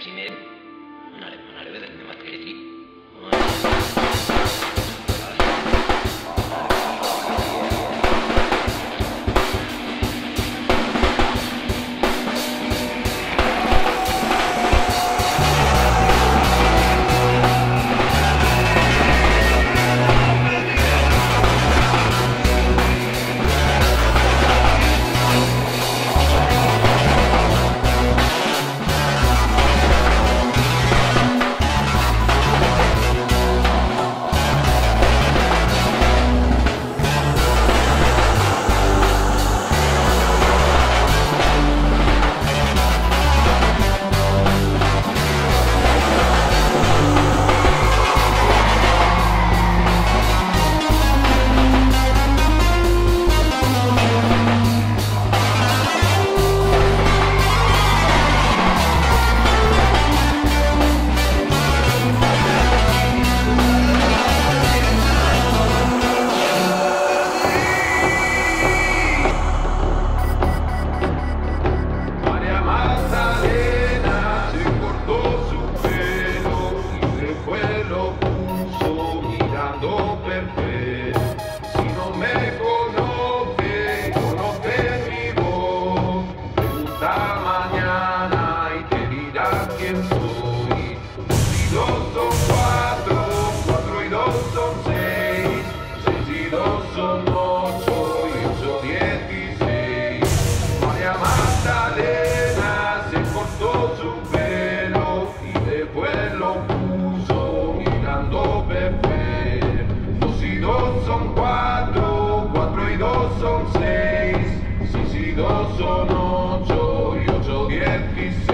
primero. Non le vedremo mettere lì. Son 8 y 8, 16. María Magdalena se cortó su pelo y después lo puso mirando Pepe. 2 y 2 son 4, 4 y 2 son 6, 6 y 2 son 8 y 8, 16.